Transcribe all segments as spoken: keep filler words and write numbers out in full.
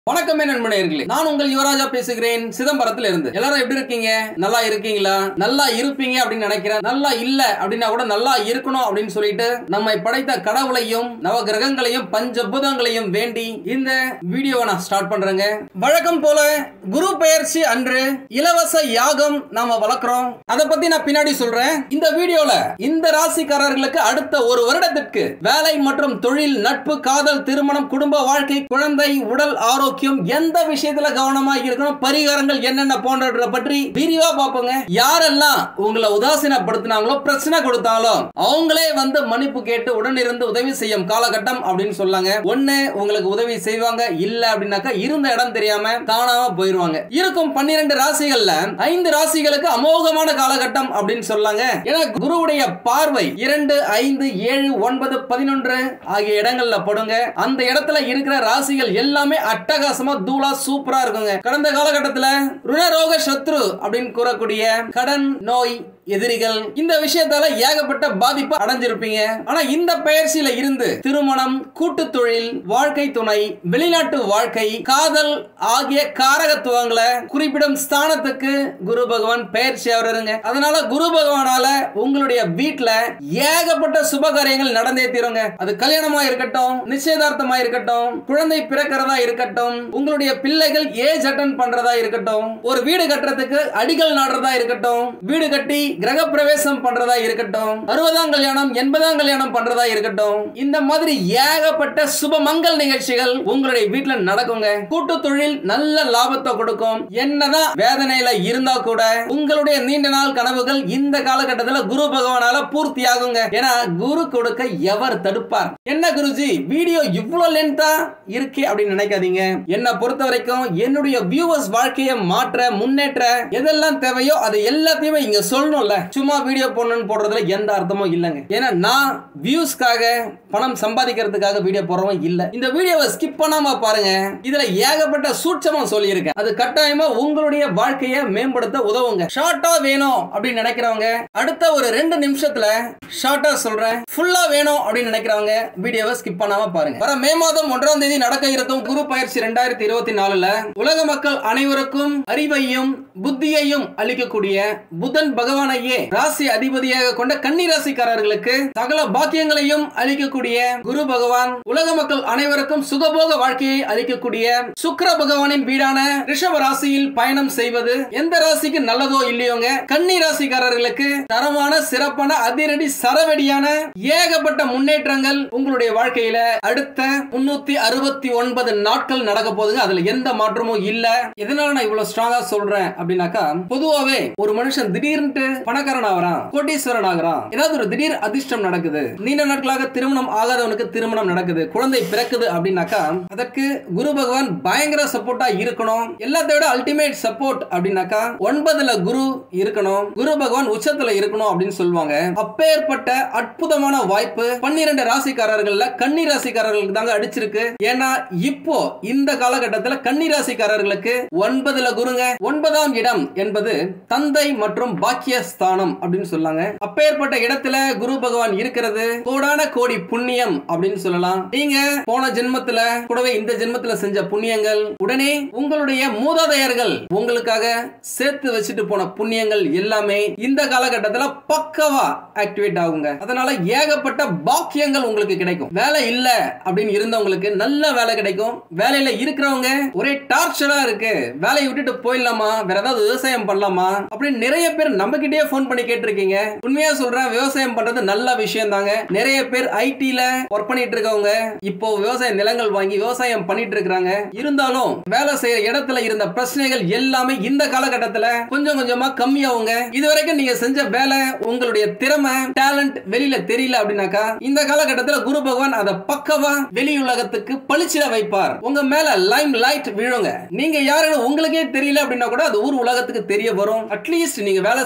வணக்கம் நண்பர்களே, நான் உங்கள் யுவராஜா பேசுகிறேன் சிதம்பரத்தில் இருந்து. எல்லாரும் எப்படி இருக்கீங்க? நல்லா இருக்கீங்களா? நல்லா இருப்பீங்க அப்படின்னு நினைக்கிறேன். நல்லா இல்ல அப்படின்னா கூட நல்லா இருக்கணும் அப்படின்னு சொல்லிட்டு நம்மை படைத்த கடவுளையும் நவ கிரகங்களையும் பஞ்சபூதங்களையும் வேண்டி இந்த வீடியோவை நான் ஸ்டார்ட் பண்றேங்க. வழக்கம் போல குரு பெயர்ச்சி அன்று இலவச யாகம் நாம வளர்க்கிறோம். அதை பத்தி நான் பின்னாடி சொல்றேன். இந்த வீடியோல இந்த ராசிக்காரர்களுக்கு அடுத்த ஒரு வருடத்திற்கு வேலை மற்றும் தொழில், நட்பு, காதல், திருமணம், குடும்ப வாழ்க்கை, குழந்தை, உடல் ஆரோக்கியம், எந்த விஷயத்துல கவனமா இருக்கணும், பரிகாரங்கள் என்னென்ன போன்றவற்றை பற்றி விரிவா பார்ப்போங்க. யாரெல்லாம் உங்களை உதாசீனப்படுத்தினாங்களோ, பிரச்சனை கொடுத்தாங்களோ அவங்களே வந்து மன்னிப்பு கேட்டு உடனிருந்து உதவி செய்யும் காலகட்டம் அப்படின்னு சொல்லாங்க. ஒண்ணு உங்களுக்கு உதவி செய்வாங்க, இல்ல அப்படின்னாக்கா இருந்த இடம் தெரியாம காணாம போயிருவாங்க. இருக்கும் பன்னிரண்டு ராசிகள்ல ஐந்து ராசிகளுக்கு அமோகமான காலகட்டம் அப்படின்னு சொல்லாங்க. ஏன்னா குருவுடைய பார்வை இரண்டு, ஐந்து, ஏழு, ஒன்பது, பதினொன்று ஆகிய இடங்கள்ல படுங்க. அந்த இடத்துல இருக்கிற ராசிகள் எல்லாமே அட்டக தூளா சூப்பரா இருக்குங்க. கடந்த காலகட்டத்தில் ருணரோக சத்ரு அப்படின்னு கூறக்கூடிய கடன், நோய், எதிரிகள், இந்த விஷயத்தால ஏகப்பட்ட பாதிப்பு அடைஞ்சிருப்பீங்க. ஆனா இந்த பயிற்சியில இருந்து திருமணம், கூட்டு தொழில், வாழ்க்கை துணை, வெளிநாட்டு வாழ்க்கை, காதல் ஆகிய காரகத்துவங்களை குறிப்பிடும் ஸ்தானத்துக்கு குரு பகவான் பயிற்சி ஆவறங்க. அதனால குரு பகவானால உங்களுடைய வீட்டுல ஏகப்பட்ட சுப காரியங்கள் நடந்தே தீருங்க. அது கல்யாணமா இருக்கட்டும், நிச்சயதார்த்தமா இருக்கட்டும், குழந்தை பிறக்கிறதா இருக்கட்டும், உங்களுடைய பிள்ளைகள் ஏஜ் அட்டன் பண்றதா இருக்கட்டும், ஒரு வீடு கட்டுறதுக்கு அடிகள் நாடுறதா இருக்கட்டும், வீடு கட்டி கிரக பிரவேசம் பண்றதா இருக்கட்டும், அறுபதாம் கல்யாணம், எண்பதாம் கல்யாணம் பண்றதா இருக்கட்டும், இந்த மாதிரி ஏகப்பட்ட சுப மங்கல் நிகழ்ச்சிகள் உங்களுடைய வீட்டுல நடக்குங்க. கூட்டு தொழில் நல்ல லாபத்தை கொடுக்கும். என்னதான் வேதனையில இருந்தா கூட உங்களுடைய நீண்ட நாள் கனவுகள் இந்த காலகட்டத்தில் குரு பகவானால பூர்த்தி ஆகுங்க. ஏன்னா குரு கொடுக்க எவர் தடுப்பார்? என்ன குருஜி வீடியோ இவ்வளவு லென்த்தா இருக்கே அப்படின்னு நினைக்காதீங்க. என்ன பொறுத்த வரைக்கும் என்னுடைய வியூவர்ஸ் வாழ்க்கையை மாற்ற, முன்னேற்ற எதெல்லாம் தேவையோ அது எல்லாத்தையுமே இங்க சொல்லணும்ல. சும்மா வீடியோ போடணும்னு போடுறதுல எந்த அர்த்தமும் இல்லைங்க. ஏன்னா நான் வியூஸ்க்காக பணம் சம்பாதிக்கிறதுக்காக வீடியோ போடுறவன் இல்ல. இந்த வீடியோவை ஸ்கிப் பண்ணாம பாருங்க. இதுல ஏகப்பட்ட சூட்சமா சொல்லியிருக்கேன். அது கட்டாயமா உங்களுடைய வாழ்க்கையை மேம்படுத்த உதவுங்க. ஷார்ட்டா வேணும் அப்படின்னு நினைக்கிறவங்க அடுத்த ஒரு ரெண்டு நிமிஷத்துல ஷார்ட்டா சொல்றேன். ஃபுல்லா வேணும் அப்படின்னு நினைக்கிறவங்க வீடியோவை ஸ்கிப் பண்ணாம பாருங்க. வர மே மாதம் ஒன்றாம் தேதி நடக்க இருக்கும் குரு பயிற்சி இரண்டாயிரத்தி இருபத்தி நாலுல உலக மக்கள் அனைவருக்கும் அறிவையும் புத்தியையும் அளிக்கக்கூடிய புதன் பகவானையே ராசி அதிபதியாக கொண்ட கன்னி ராசிக்காரர்களுக்கு சகல பாக்கியங்களையும் அளிக்கக்கூடிய குரு பகவான், உலக மக்கள் அனைவருக்கும் சுகபோக வாழ்க்கையை அளிக்கக்கூடிய சுக்கிர பகவானின் வீடான ரிஷப ராசியில் பயணம் செய்வது எந்த ராசிக்கு நல்லதோ இல்லையோங்க, கன்னி ராசிக்காரர்களுக்கு தரமான, சிறப்பான, அதிரடி, சரவெடியான ஏகப்பட்ட முன்னேற்றங்கள் உங்களுடைய வாழ்க்கையில அடுத்த முன்னூத்தி அறுபத்தி ஒன்பது நாட்கள் நடக்க போகுதுங்க. அதுல எந்த மாற்றமும் இல்ல. எதனால நான் இவ்வளவு ஸ்ட்ராங்கா சொல்றேன் அப்படின்னாக்கா, பொதுவாவே ஒரு மனுஷன் திடீர்னு பணக்காரன் ஆகிறான், கோடீஸ்வரன் ஆகிறான், ஏதாவது ஒரு திடீர் அதிர்ஷ்டம் நடக்குது, நீண்ட நாட்களாக திருமணம் ஆகாதவனுக்கு திருமணம் நடக்குது, குழந்தை பிறக்குது அப்படின்னாக்கா அதற்கு குரு பகவான் பயங்கர சப்போர்ட்டா இருக்கணும். எல்லாத்தை விட அல்டிமேட் சப்போர்ட் அப்படின்னாக்கா ஒன்பதுல குரு இருக்கணும், குரு பகவான் உச்சத்துல இருக்கணும் அப்படின்னு சொல்லுவாங்க. அப்பேற்பட்ட அற்புதமான வாய்ப்பு பன்னிரண்டு ராசிக்காரர்கள்ல கன்னி ராசிக்காரர்களுக்கு தாங்க அடிச்சிருக்கு. ஏன்னா இப்போ இந்த காலகட்டத்தில் கன்னி ராசிக்காரர்களுக்கு ஒன்பதுல குருங்க. ஒன்பதாம் இடம் என்பது தந்தை மற்றும் பாக்கிய ஸ்தானம் அப்படின்னு சொல்லாங்க. அப்பேற்பட்ட இடத்துல குரு பகவான் இருக்கிறது கோடான கோடி புண்ணியம் அப்படின்னு சொல்லலாம். நீங்க போன ஜென்மத்துல கூடவே இந்த ஜென்மத்துல செஞ்ச புண்ணியங்கள், உடனே உங்களுடைய மூதாதையர்கள் உங்களுக்காக சேர்த்து வச்சுட்டு போன புண்ணியங்கள் எல்லாமே இந்த காலகட்டத்தில் பக்கவா ஆக்டிவேட் ஆகுங்க. அதனால ஏகப்பட்ட பாக்கியங்கள் உங்களுக்கு கிடைக்கும். வேலை இல்ல அப்படின்னு இருந்தவங்களுக்கு நல்ல வேலை கிடைக்கும். வேலையில இருக்கிறவங்க ஒரே டார்ச்சரா இருக்கு, வேலையை விட்டுட்டு போயிடலாமா, வேற ஏதாவது விவசாயம் பண்ணலாமா அப்படின்னு நிறைய பேர் நம்ம கிட்டே போன் பண்ணி கேட்டிருக்கீங்க. உண்மையா சொல்றேன், விவசாயம் பண்றது நல்ல விஷயம் தாங்க. நிறைய பேர் ஐடில ஒர்க் பண்ணிட்டு இருக்கவங்க இப்போ விவசாய நிலங்கள் வாங்கி விவசாயம் பண்ணிட்டு இருக்காங்க. இருந்தாலும் வேலை செய்யற இடத்துல இருந்த பிரச்சனைகள் எல்லாமே இந்த காலகட்டத்துல கொஞ்சம் கொஞ்சமா கம்மியாவுங்க. இதுவரைக்கும் நீங்க செஞ்ச வேலை, உங்களுடைய திறமை, டேலண்ட் வெளியில தெரியல அப்படின்னாக்கா இந்த காலகட்டத்தில் குரு பகவான் அதை பக்கவா வெளி உலகத்துக்கு பளிச்சிட வைப்பார். உங்க மேல லைம் லைட் விழுங்க. நீங்க யாருன்னு உங்களுக்கே தெரியல அப்படின்னா கூட அது ஊர் உலகத்துக்கு தெரிய வரும். அட்லீஸ்ட் நீங்க வேலை செய்யற இடத்துல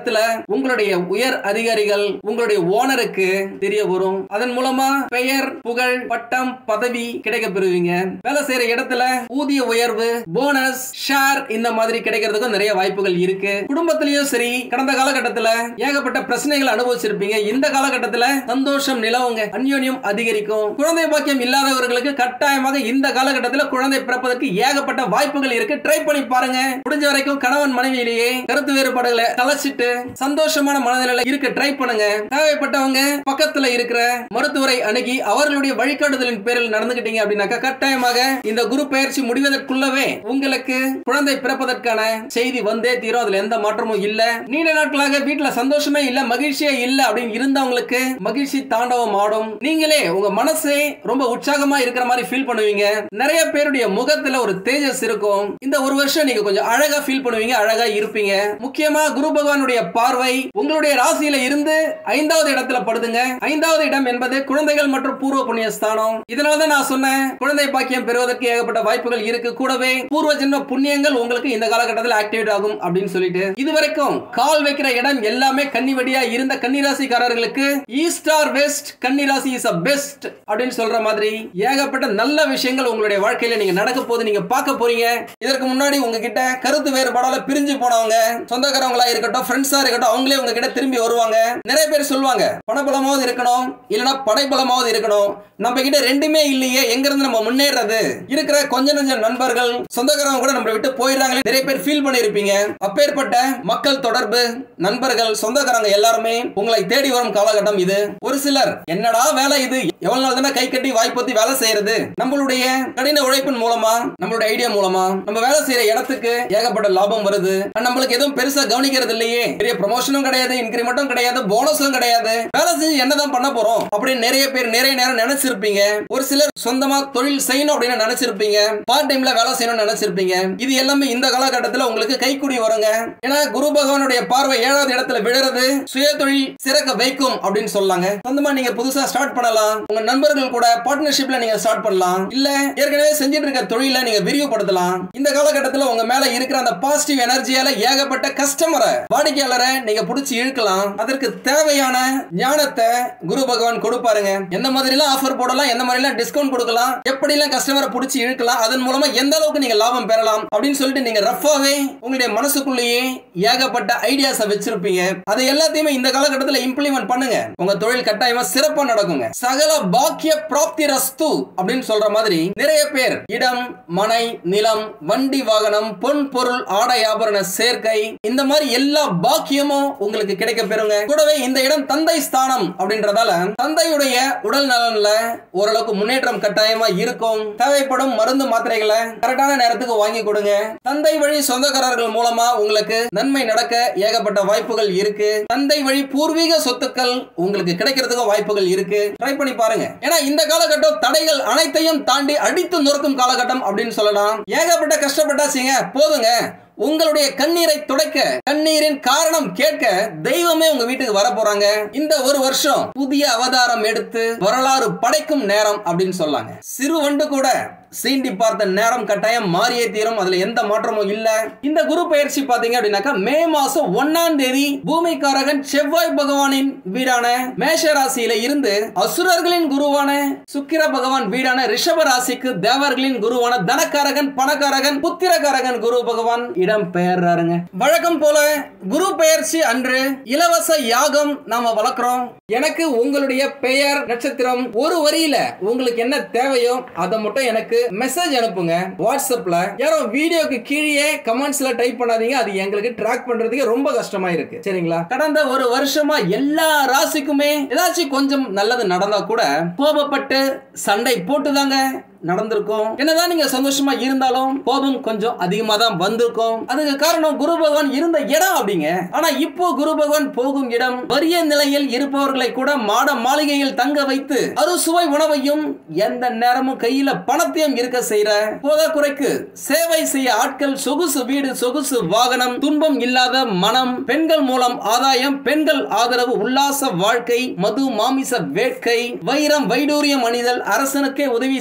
இடத்துல உங்களுடைய உயர் அதிகாரிகள் உங்களுடைய ஓனருக்கு தெரிய வரும். அதன் மூலமா பெயர், புகழ், பட்டம், பதவி கிடைக்க பெறுவீங்க. வேலை செய்யற இடத்துல ஊதிய உயர்வு, போனஸ், ஷேர் இந்த மாதிரி கிடைக்கிறதுக்கும் நிறைய வாய்ப்புகள் இருக்கு. குடும்பத்திலயும் சரி, கடந்த காலகட்டத்துல ஏகப்பட்ட பிரச்சனைகள் அனுபவிச்சிருப்பீங்க. இந்த காலகட்டத்துல சந்தோஷம் நிலவுங்க, அந்யோன்யம் அதிகரிக்கும். குழந்தை பாக்கியம் இல்லாதவர்களுக்கு கட்டாயமாக இந்த காலகட்டத்தில் குழந்தை பிறப்பதற்கு ஏகப்பட்ட வாய்ப்புகள் இருக்கு. ட்ரை பண்ணி பாருங்க. முடிஞ்ச வரைக்கும் கணவன் மனைவியிலேயே கருத்து வேறுபாடுகளை கலைச்சிட்டு சந்தோஷமான மனநிலையில இருக்க ட்ரை பண்ணுங்க. தேவைப்பட்டவங்க பக்கத்துல இருக்கிற மருத்துவரை அணுகி அவர்களுடைய வழிகாட்டுதலின் பேரில் நடந்துகிட்டீங்க அப்படின்னாக்கா கட்டாயமாக இந்த குரு பயிற்சி முடிவதற்குள்ளவே உங்களுக்கு குழந்தை பிறப்பதற்கான செய்தி வந்தே தீரும். அதுல எந்த மாற்றமும் இல்ல. நீண்ட நாட்களாக வீட்டுல சந்தோஷமே இல்ல, மகிழ்ச்சியே இல்ல அப்படின்னு இருந்தவங்களுக்கு மகிழ்ச்சி தாண்டவம் ஆடும். நீங்களே உங்க மனசே ரொம்ப உற்சாகமா இருக்கிற மாதிரி ஃபீல் பண்ணுவீங்க. நிறைய பேருடைய முகத்துல ஒரு தேஜஸ் இருக்கும். இந்த ஒரு வருஷம் நீங்க கொஞ்சம் அழகா ஃபீல் பண்ணுவீங்க, அழகா இருப்பீங்க. முக்கியமா குரு பகவானுடைய பார்வை உங்களுடைய ராசியில இருந்து ஐந்தாவது இடத்துல படுதுங்க. ஐந்தாவது இடம் என்பது குழந்தைகள் மற்றும் பூர்வ புண்ணிய ஸ்தானம். இதனாலதான் நான் சொன்னேன் குழந்தை பாக்கியம் பெறுவதற்கு ஏகப்பட்ட வாய்ப்புகள் இருக்கு. கூடவே பூர்வ ஜென்ம புண்ணியங்கள் உங்களுக்கு இந்த காலகட்டத்தில் ஆக்டிவேட் ஆகும் அப்படின்னு சொல்லிட்டு இதுவரைக்கும் கால் வைக்கிற இடம் எல்லாமே கன்னிவடியா இருந்த கன்னிராசிக்காரர்களுக்கு ஈஸ்ட் ஆர் வெஸ்ட், கன்னிராசி இஸ் a பெஸ்ட் அப்படின்னு சொல்ற மாதிரி ஏகப்பட்ட நல்ல விஷயங்கள் உங்களுடைய வாழ்க்கையில நீங்க நடக்க போது நீங்க பார்க்க போறீங்க. இதற்கு முன்னாடி உங்ககிட்ட கருத்து வேறுபாடால பிரிஞ்சு போனவங்க, சொந்தக்காரங்களா இருக்கட்டும், ஃப்ரெண்ட்ஸா இருக்கட்டும், அவங்களே உங்ககிட்ட திரும்பி வருவாங்க. நிறைய பேர் சொல்லுவாங்க பணபலமாவது இருக்கணும், இல்லனா படைபலமாவது இருக்கணும். நம்ம கிட்ட ரெண்டுமே இல்லையே, எங்க இருந்து நம்ம முன்னேறது? இருக்கிற கொஞ்ச நஞ்ச நண்பர்கள், சொந்தக்காரங்க கூட நம்மளை விட்டு போயிடுறாங்களே, நிறைய பேர் ஃபீல் பண்ணிருப்பீங்க. அப்பேற்பட்ட மக்கள் தொடர்பு, நண்பர்கள், சொந்தக்காரங்க எல்லாருமே உங்களை தேடி வரும் காலகட்டம் இது. ஒரு சிலர் என்னடா வேலை இது, எவ்வளவு நாள் தானே கை கட்டி வாய்ப்பத்தி வேலை செய்யறது? நம்மளுடைய கடின உழைப்பின் மூலமா, நம்மளுடைய ஐடியா மூலமா நம்ம வேலை செய்யற இடத்துக்கு ஏகப்பட்ட லாபம் வருது. நம்மளுக்கு எதுவும் பெருசா கவனிக்கிறது இல்லையே, பெரிய ப்ரமோஷனும் கிடையாது, இன்கிரிமெண்ட்டும் கிடையாது, போனஸும் கிடையாது, வேலை செஞ்சு என்னதான் பண்ண போறோம் அப்படின்னு நிறைய பேர் நிறைய நேரம் நினைச்சிருப்பீங்க. ஒரு சிலர் சொந்தமா தொழில் செய்யணும் அப்படின்னு நினைச்சிருப்பீங்க, பார்ட் டைம்ல வேலை செய்யணும்னு நினைச்சிருப்பீங்க. இது எல்லாமே இந்த காலகட்டத்தில் உங்களுக்கு கைக்கூடி வருங்க. ஏன்னா குரு பகவானுடைய பார்வை ஏழாவது இடத்துல விழுறது சுய தொழில் சிறக்க வைக்கும் அப்படின்னு சொல்லாங்க. சொந்தமா நீங்க புதுசா ஸ்டார்ட் பண்ணலாம், உங்க நண்பர்கள் கூட பார்ட்னர்ஷிப்ல நீங்க ஸ்டார்ட் பண்ணலாம், இல்ல ஏற்கனவே செஞ்சிட்டு இருக்க தொழிலை நீங்க விரிவுபடுத்தலாம். இந்த காலகட்டத்தில் உங்க மேல இருக்கிற அந்த பாசிட்டிவ் எனர்ஜியால ஏகப்பட்ட கஸ்டமரை, வாடிக்கையாளரை நீங்க புடிச்சு இழுக்கலாம். அதற்கு தேவையான ஞானத்தை குரு பகவான் கொடுப்பாருங்க. எந்த மாதிரி எல்லாம் ஆஃபர் போடலாம், எந்த மாதிரி எல்லாம் டிஸ்கவுண்ட் கொடுக்கலாம், எப்படி எல்லாம் கஸ்டமரை புடிச்சு இழுக்கலாம், அதன் மூலமா எந்த அளவுக்கு நீங்க லாபம் பெறலாம் அப்படின்னு சொல்லிட்டு நீங்க ரஃபாவே உங்களுடைய மனசுக்குள்ளேயே ஏகப்பட்ட ஐடியாஸை வச்சிருப்பீங்க. அதை எல்லாத்தையுமே இந்த காலகட்டத்தில் இம்ப்ளிமெண்ட் பண்ணுங்க. உங்க தொழில் கட்டாயமா சிறப்பா நடக்குங்க. சகல பாக்கிய பிராப்தி ரஸ்து அப்படின்னு சொல்ற மாதிரி நிறைய பேர் இடம், மனை, நிலம், வண்டி, வாகனம், பொன் பொருள், ஆடை ஆபரண சேர்க்கை, இந்த மாதிரி எல்லா பாக்கியமும் உங்களுக்கு கிடைக்க பெறுங்க. கூடவே இந்த இடம் தந்தை ஸ்தானம் அப்படின்றதால தந்தையுடைய உடல் நலன்ல ஓரளவுக்கு முன்னேற்றம் கட்டாயமா இருக்கும். தேவைப்படும் மருந்து மாத்திரைகளை கரெக்டான நேரத்துக்கு வாங்கி கொடுங்க. தந்தை வழி சொந்தக்காரர்கள் மூலமா உங்களுக்கு நன்மை நடக்க ஏகப்பட்ட வாய்ப்புகள் இருக்கு. தந்தை வழி பூர்வீக சொத்துக்கள் உங்களுக்கு கிடைக்கிறதுக்கு வாய்ப்புகள் இருக்கு. ட்ரை பண்ணி பாருங்க. ஏன்னா இந்த காலகட்டம் தடைகள் அனைத்தையும் தாண்டி அடித்து நொறுக்கும் காலகட்டம் அப்படின்னு சொல்லலாம். ஏகப்பட்ட கஷ்டப்பட்டாச்சுங்க, போதுங்க. உங்களுடைய கண்ணீரை துடைக்க, கண்ணீரின் காரணம் கேட்க தெய்வமே உங்க வீட்டுக்கு வர போறாங்க. இந்த ஒரு வருஷம் புதிய அவதாரம் எடுத்து வரலாறு படைக்கும் நேரம் அப்படின்னு சொல்லாங்க. சிறு வண்டு கூட சீண்டி பார்த்த நேரம் கட்டாயம் மாறியே தீரும். அதுல எந்த மாற்றமும் இல்ல. இந்த குரு பயிற்சி பாத்தீங்க அப்படின்னாக்கா மே மாசம் ஒன்னாம் தேதி பூமிக்காரகன் செவ்வாய் பகவானின் வீடான மேஷ ராசியில இருந்து அசுரர்களின் குருவான சுக்கிர பகவான் வீடான ரிஷப ராசிக்கு தேவர்களின் குருவான தனக்காரகன், பணக்காரகன், புத்திரக்காரகன் குரு பகவான் இடம் பெயர்றாருங்க. வழக்கம் போல குரு பெயர்ச்சி அன்று இலவச யாகம் நாம வளர்க்கிறோம். எனக்கு உங்களுடைய பெயர், நட்சத்திரம், ஒரு வரியில உங்களுக்கு என்ன தேவையோ அதை மட்டும் எனக்கு மெசேஜ் அனுப்புங்க வாட்ஸ்அப்ல. யாரும் வீடியோக்கு கீழே கமெண்ட்ஸ்ல டைப் பண்ணாதீங்க, அது எங்களுக்கு ட்ராக் பண்றதுக்கு ரொம்ப கஷ்டமா இருக்கு. சரிங்களா? கடந்த ஒரு வருஷமா எல்லா ராசிக்குமே ஏதாச்சும் கொஞ்சம் நல்லது நடந்தா கூட கோபப்பட்டு சண்டை போட்டுதாங்க நடந்திருக்கும். என்னதான் நீங்க சந்தோஷமா இருந்தாலும் கோபம் கொஞ்சம் அதிகமா தான் வந்திருக்கும். அதுக்கு காரணம் குரு பகவான் இருந்த இடம் அப்படிங்க. ஆனா இப்போ குரு பகவான் போகும் இடம் வறிய நிலையில் இருப்பவர்களை கூட மாட மாளிகையில் தங்க வைத்து அறுசுவை உணவையும் எந்த நேரமும் கையில பணத்தையும் இருக்க செய்யற போதாக்குறைக்கு சேவை செய்ய ஆட்கள், சொகுசு வீடு, சொகுசு வாகனம், துன்பம் இல்லாத மனம், பெண்கள் மூலம் ஆதாயம், பெண்கள் ஆதரவு, உல்லாச வாழ்க்கை, மது மாமிச வேட்கை, வைரம் வைடூரியம் அணிதல், அரசனுக்கே உதவி செய்தல்,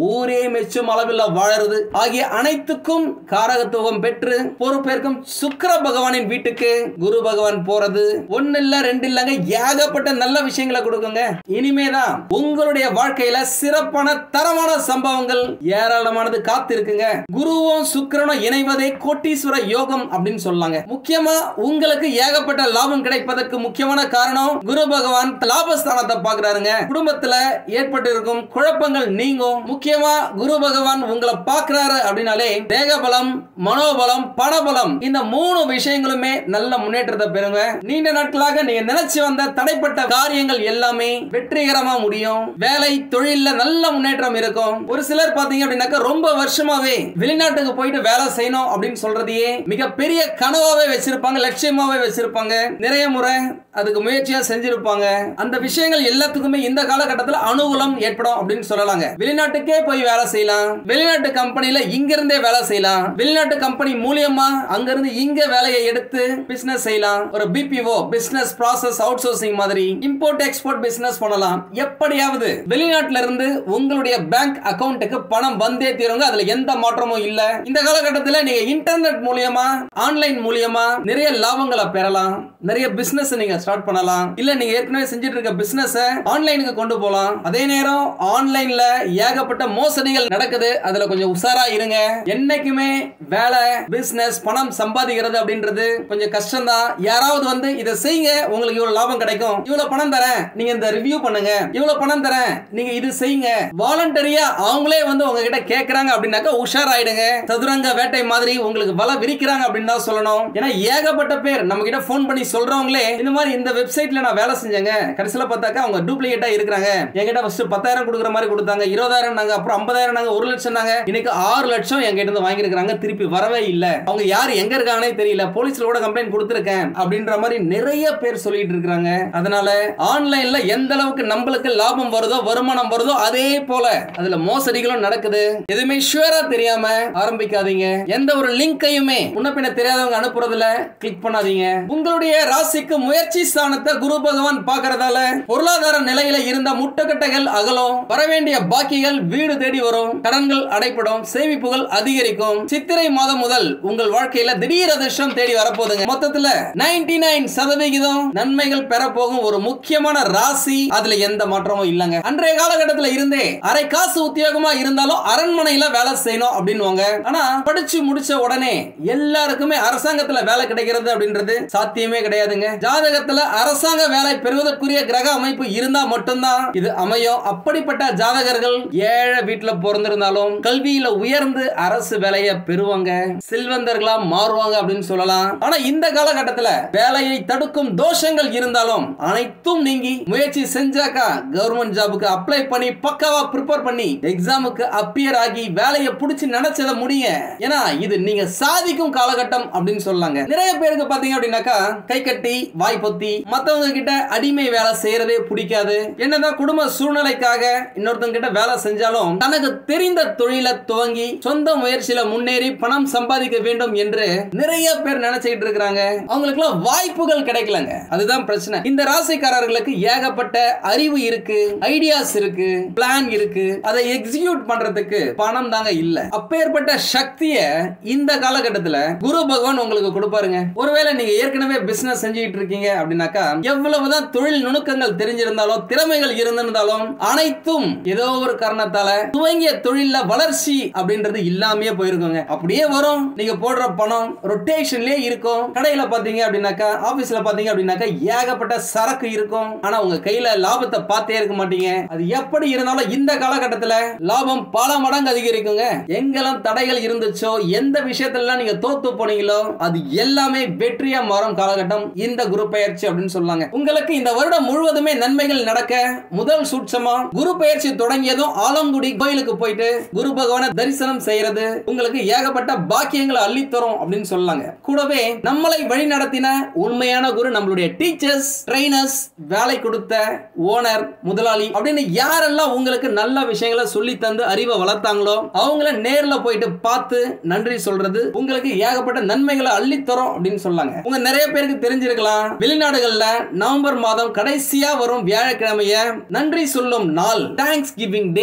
ஊரே மெச்சும் அளவில் வாழறது ஆகிய அனைத்துக்கும் காரகத்துவம் பெற்று பொறுப்பேற்கும் சுக்கிர பகவானின் வீட்டுக்கு குரு பகவான் போறது ஒன்னு இல்ல ரெண்டு இல்லங்க ஏகப்பட்ட நல்ல விஷயங்களை கொடுக்குங்க. இனிமேதான் உங்களுடைய வாழ்க்கையில சிறப்பான தரமான சம்பவங்கள் ஏராளமானது காத்து இருக்குங்க. குருவும் சுக்கிரனும் இணைவதே கோட்டீஸ்வர யோகம் அப்படின்னு சொல்லாங்க. முக்கியமா உங்களுக்கு ஏகப்பட்ட லாபம் கிடைப்பதற்கு முக்கியமான காரணம் குரு பகவான் லாபஸ்தானத்தை பார்க்கிறாருங்க. குடும்பத்துல ஏற்பட்டு இருக்கும் குழப்பங்கள் நீங்கும். முக்கியமா குரு பகவான் உங்களை பார்க்கிறாரு அப்படின்னாலே தேகபலம், மனோபலம், பணபலம் இந்த மூணு விஷயங்களுமே நல்ல முன்னேற்றத்தை பெறுங்க. நீண்ட நாட்களாக நீங்க நினைச்சு வந்த தடைப்பட்ட காரியங்கள் எல்லாமே வெற்றிகரமா முடியும். வேலை தொழில்ல நல்ல முன்னேற்றம் இருக்கும். ஒரு சிலர் பாத்தீங்க அப்படின்னாக்க ரொம்ப வருஷமாவே வெளிநாட்டுக்கு போயிட்டு வேலை செய்யணும் அப்படின்னு சொல்றதையே மிகப்பெரிய கனவாவே வச்சிருப்பாங்க, லட்சியமாவே வச்சிருப்பாங்க. நிறைய முறை அதுக்கு முயற்சியா செஞ்சிருப்பாங்க. அந்த விஷயங்கள் எல்லாத்துக்குமே இந்த காலகட்டத்தில் அனுகூலம் ஏற்படும் அப்படின்னு சொல்லலாங்க. வெளிநாட்டுக்கே போய் வேலை செய்யலாம், வெளிநாட்டு கம்பெனில இங்க இருந்தே வேலை செய்யலாம், வெளிநாட்டு கம்பெனி மூலியமா அங்க இருந்து இங்க வேலையை எடுத்து பிசினஸ் செய்யலாம். ஒரு BPO business process outsourcing மாதிரி இம்போர்ட் எக்ஸ்போர்ட் பிசினஸ் பண்ணலாம். எப்படியாவது வெளிநாட்டுல இருந்து உங்களுடைய பேங்க் அக்கவுண்ட்டுக்கு பணம் வந்தே தீருங்க. அதுல எந்த மாற்றமும் இல்ல. இந்த காலகட்டத்தில் நீங்க இன்டர்நெட் மூலியமா ஆன்லைன் மூலியமா நிறைய லாபங்களை பெறலாம். நிறைய பிசினஸ் நீங்க ஸ்டார்ட் பண்ணலாம். இல்ல நீங்க ஏற்கனவே செஞ்சிட்டு இருக்க பிசினஸ் ஆன்லைனுக்கு கொண்டு போலாம். அதே நேரம் ஆன்லைன்ல ஏகப்பட்ட மோசடிகள் நடக்குது. அதுல கொஞ்சம் உஷாரா இருங்க. என்னைக்குமே வேலை பிசினஸ் பணம் சம்பாதிக்கிறது அப்படின்றது கொஞ்சம் கஷ்டம் தான். யாராவது வந்து இதை செய்யுங்க உங்களுக்கு இவ்வளவு லாபம் கிடைக்கும், இவ்வளவு பணம் தரேன் நீங்க இந்த ரிவ்யூ பண்ணுங்க, இவ்வளவு பணம் தரேன் நீங்க இது செய்யுங்க, வாலண்டரியா அவங்களே வந்து உங்ககிட்ட கேக்குறாங்க அப்படின்னாக்க உஷாராயிடுங்க. சதுரங்க வேட்டை மாதிரி உங்களுக்கு வலை விரிக்கிறாங்க அப்படின்னு தான் சொல்லணும். ஏன்னா ஏகப்பட்ட பேர் நம்ம கிட்ட போன் பண்ணி சொல்றவங்களே இந்த மாதிரி இந்த வெப்சைட்ல நான் வேலை செஞ்சேங்க, கடைசியில பார்த்தாக்க அவங்க டூப்ளிகேட்டா இருக்காங்க, என்கிட்ட ஃபர்ஸ்ட் பத்தாயிரம் கொடுக்குற மாதிரி கொடுத்தாங்க, இருபதாயிரம் நாங்க, அப்புறம் ஐம்பதாயிரம் நாங்க, ஒரு லட்சம் நாங்க, இன்னைக்கு ஆறு லட்சம் என்கிட்ட இருந்து வாங்கியிருக்காங்க, திருப்பி வரவே இல்ல, அவங்க யார் எங்க இருக்காங்கன்னே தெரியல, போலீஸ்ல கூட கம்ப்ளைண்ட் கொடுத்திருக்கேன் அப்படின்ற மாதிரி நிறைய பேர் சொல்லிட்டு இருக்காங்க. அதனால ஆன்லைன்ல எந்த அளவுக்கு நம்மளுக்கு லாபம் வருதோ வருமானம் வருதோ அதே போல அதுல மோசடிகளும் நடக்குது. எதுவுமே ஷூரா தெரியாம ஆரம்பிக்காதீங்க. எந்த ஒரு லிங்கையுமே முன்ன பின்ன தெரியாதவங்க அனுப்புறதுல கிளிக் பண்ணாதீங்க. உங்களுடைய ராசிக்கு முயற்சி ஸ்தானத்தை குரு பகவான் பார்க்கறதால பொருளாதார நிலையில இருந்த முட்டுக்கட்டைகள் அகலும், வரவேண்டிய பாக்கிகள் வீடு தேடி வரும், கடன்கள் அடைப்படும், சேமிப்புகள் அதிகரிக்கும். சித்திரை மாதம் முதல் உங்கள் வாழ்க்கையில திடீர் அதிர்ஷ்டம் தேடி வரப்போகுதுங்க. மொத்தத்துல தொண்ணூற்று ஒன்பது சதவிகிதம் நன்மைகள் பெற போகும் ஒரு முக்கியமான ராசி. அதுல எந்த மாற்றமும் இல்லங்க. அன்றைய காலகட்டத்தில் இருந்தே அரை காசு உத்தியோகமா இருந்தாலும் அரண்மனையில வேலை செய்யணும் அப்படின்னுவாங்க. ஆனா படிச்சு முடிச்ச உடனே எல்லாருக்குமே அரசாங்கத்துல வேலை கிடைக்கிறது அப்படின்றது சாத்தியமே கிடையாதுங்க. ஜாதகத்துல அரசாங்க வேலை பெறுவதற்குரிய கிரக அமைப்பு இருந்தா மட்டும்தான் இது அமையும். அப்படிப்பட்ட ஜாதகர்கள் ஏழை வீட்டுல பிறந்திருந்தாலும் கல்வியில உயர்ந்து அரசு வேலையை பெறுவாங்க, செல்வந்தர்களா மாறுவாங்க அப்படின்னு சொல்லலாம். ஆனா இந்த காலகட்டத்துல வேலையை தடுக்கும் தோஷங்கள் இருந்தாலும் அனைத்தும் நீங்கி முயற்சி செஞ்சாக்கா கவர்மெண்ட் ஜாபுக்கு அப்ளை பண்ணி பக்காவா ப்ரிப்பேர் பண்ணி எக்ஸாமுக்கு அப்பியர் ஆகி வேலையை பிடிச்சி நினைச்சத முடிய. ஏன்னா இது நீங்க சாதிக்கும் காலகட்டம் அப்படின்னு சொல்லாங்க. நிறைய பேருக்கு பாத்தீங்க அப்படின்னாக்கா கை கட்டி வாய் பொத்தி மத்தவங்க கிட்ட அடிமை வேலை செய்யறதே பிடிக்காது. என்னதான் குடும்ப சூழ்நிலைக்காக இன்னொருத்தங்க கிட்ட வேலை செஞ்சாலும் தனக்கு தெரிந்த தொழிலை துவங்கி சொந்த முயற்சியில முன்னேறி பணம் சம்பாதிக்க வேண்டும் என்று நிறைய பேர் நினைச்சிட்டு இருக்காங்க. அவங்களுக்கு வாய்ப்புகள் கிடைக்கலங்க. அதுதான் பிரச்சனை. இந்த ராசிக்காரர்களுக்கு ஏகப்பட்ட அறிவு இருக்கு, ஐடியாஸ் இருக்கு, பிளான் இருக்கு, அதை எக்ஸிக்யூட் பண்றதுக்கு பணம் தாங்க இல்ல. அப்பேற்பட்ட சக்தியை இந்த காலகட்டத்தில் குரு பகவான் உங்களுக்கு கொடுப்பாருங்க. ஒருவேளை நீங்க ஏற்கனவே பிசினஸ் செஞ்சுட்டு இருக்கீங்க அப்படின்னாக்கா எவ்வளவுதான் தொழில் நுணுக்கங்கள் தெரிஞ்சிருந்தாலும் திறமைகள் இருந்திருந்தாலும் அனைத்தும் ஏதோ ஒரு காரணத்தால துவங்கிய தொழில வளர்ச்சி அப்படின்றது இல்லாமையே போயிருக்குங்க. அப்படியே வரும். நீங்க போடுற பணம் ரொட்டேஷன்லயே இருக்கும். கடையில பாத்தீங்க அப்படின்னாக்கா ஆபீஸ்ல பாத்தீங்க அப்படின்னாக்கா ஏகப்பட்ட சரக்கு இருக்கும். ஆனா உங்க கையில லாபத்தை பார்த்தே இருக்க மாட்டீங்க. அது எப்படி இருந்தாலும் இந்த காலகட்டத்தில் லாபம் பல மடங்கு அதிகரிக்குங்க. எங்கெல்லாம் தடைகள் இருந்துச்சோ எந்த விஷயத்துல நீங்க தோத்து போனீங்களோ அது எல்லாமே வெற்றியா மாறும் காலகட்டம் இந்த குரு பெயர்ச்சி அப்படின்னு சொல்லாங்க. உங்களுக்கு இந்த வருடம் முழுவதுமே நன்மைகள் நடக்க முதல் சூட்சமா குரு பெயர்ச்சி தொடங்கியதும் ஆலங்குடி கோயிலுக்கு போயிட்டு குரு பகவானை தரிசனம் செய்யறது உங்களுக்கு ஏகப்பட்ட பாக்கியங்களை அள்ளித்தரும் அப்படின்னு சொல்லாங்க. கூடவே நம்மளை வழி நடத்தின உண்மையான குரு நம்மளுடைய டீச்சர்ஸ், ட்ரெயினர்ஸ், வேலை கொடுத்த ஓனர், முதலாளி அப்படின்னு யாரெல்லாம் உங்களுக்கு நல்ல விஷயங்களை சொல்லி தந்து அறிவை வளர்த்தாங்களோ அவங்கள நேர்ல போயிட்டு பார்த்து நன்றி சொல்றது உங்களுக்கு ஏகப்பட்ட நன்மைகளை அள்ளித்தரும் அப்படின்னு சொல்லாங்க. உங்க நிறைய பேருக்கு தெரிஞ்சிருக்கலாம், வெளிநாடுகள்ல நவம்பர் மாதம் கடைசியா வரும் வியாழக்கிழமைய நன்றி சொல்லும் நாள், தேங்க்ஸ் கிவிங் டே அப்படின்னு